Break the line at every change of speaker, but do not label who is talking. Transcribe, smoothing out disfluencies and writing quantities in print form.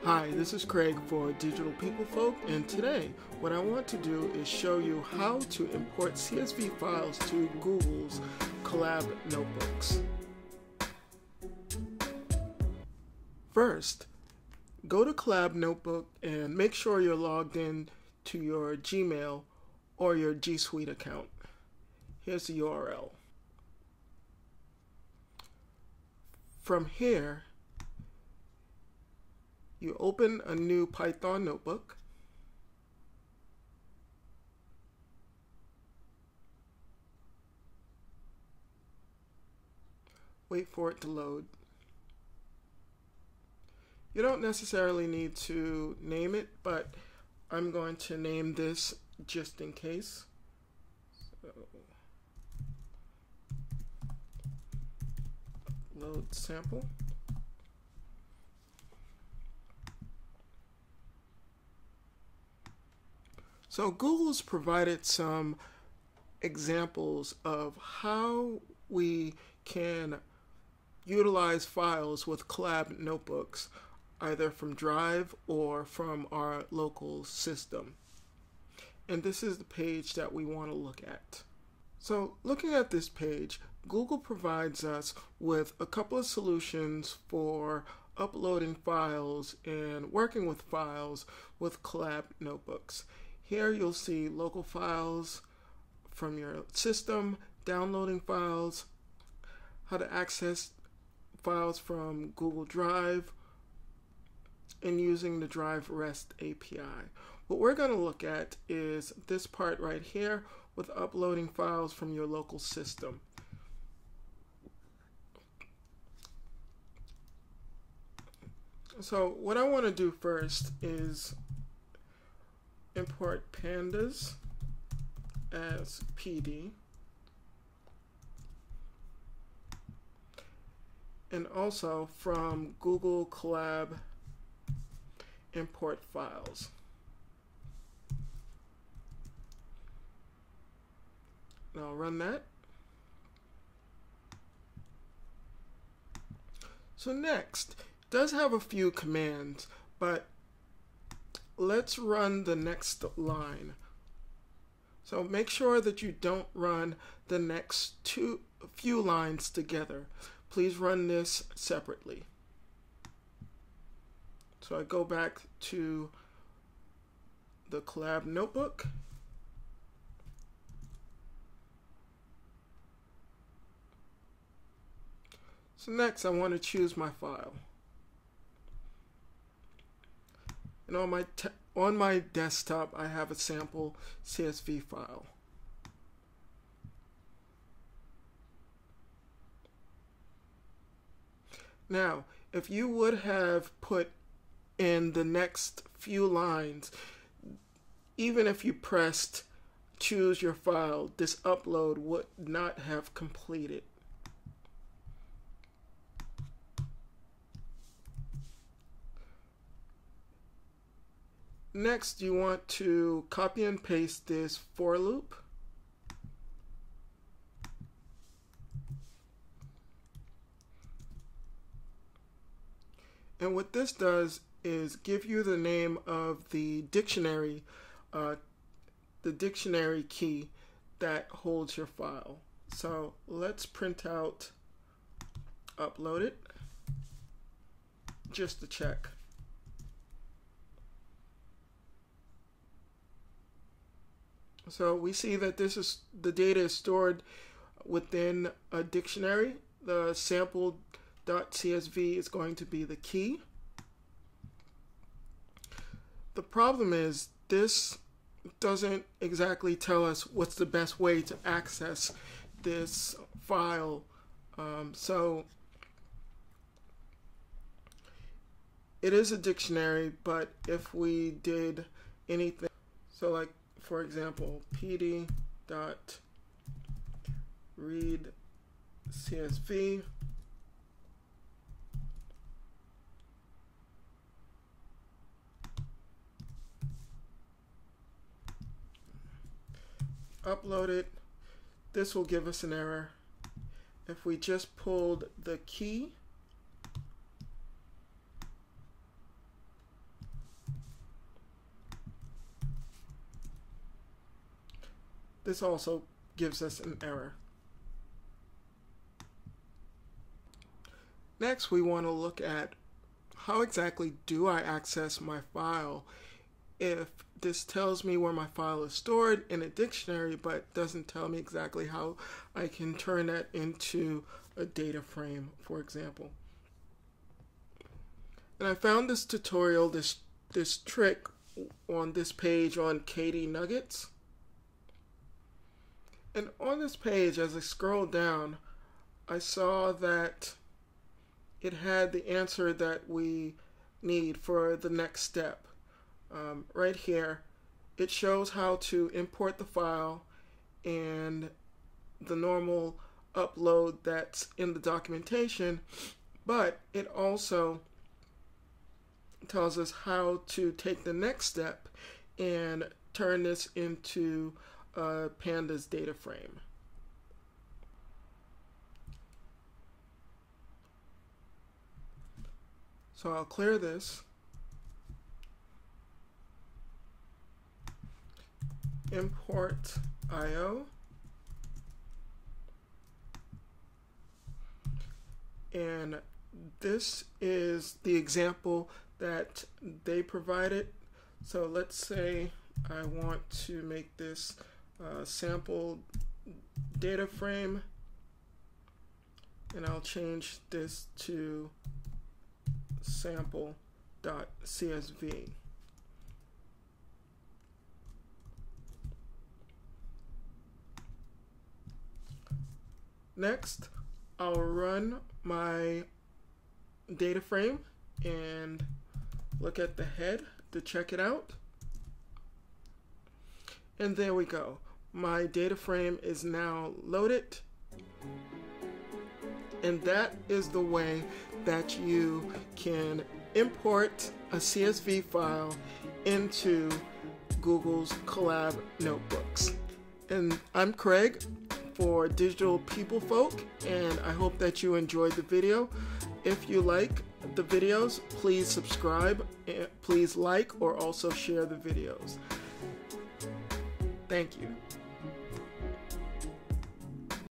Hi, this is Craig for Digital People Folk, and today what I want to do is show you how to import CSV files to Google's Colab Notebooks. First, go to Colab Notebook and make sure you're logged in to your Gmail or your G Suite account. Here's the URL. From here, you open a new Python notebook. Wait for it to load. You don't necessarily need to name it, but I'm going to name this just in case. So, load sample. So Google's provided some examples of how we can utilize files with Colab Notebooks, either from Drive or from our local system. And this is the page that we want to look at. So looking at this page, Google provides us with a couple of solutions for uploading files and working with files with Colab Notebooks. Here you'll see local files from your system, downloading files, how to access files from Google Drive, and using the Drive REST API. What we're going to look at is this part right here with uploading files from your local system. So what I want to do first is import Pandas as PD, and also from Google Colab import files. Now I'll run that. So next, it does have a few commands, but let's run the next line. So make sure that you don't run the next few lines together. Please run this separately. So I go back to the Colab Notebook. So next I want to choose my file. And on my desktop, I have a sample CSV file. Now, if you would have put in the next few lines, even if you pressed choose your file, this upload would not have completed. Next, you want to copy and paste this for loop. And what this does is give you the name of the dictionary key that holds your file. So let's print out upload it just to check. So we see that the data is stored within a dictionary. The sample.csv is going to be the key. The problem is this doesn't exactly tell us what's the best way to access this file. So it is a dictionary, but if we did anything, so like for example, pd.read CSV, upload it, this will give us an error. If we just pulled the key, this also gives us an error. Next, we want to look at how exactly do I access my file if this tells me where my file is stored in a dictionary but doesn't tell me exactly how I can turn that into a data frame, for example. And I found this tutorial, this trick on this page on KD Nuggets. And on this page, as I scrolled down, I saw that it had the answer that we need for the next step. Right here, it shows how to import the file and the normal upload that's in the documentation, but it also tells us how to take the next step and turn this into a Pandas data frame. So I'll clear this. Import IO. And this is the example that they provided. So let's say I want to make this sample data frame, and I'll change this to sample.csv. Next, I'll run my data frame and look at the head to check it out. And there we go. My data frame is now loaded. And that is the way that you can import a CSV file into Google's Colab Notebooks. And I'm Craig for Digital People Folk, and I hope that you enjoyed the video. If you like the videos, please subscribe, please like, or also share the videos. Thank you.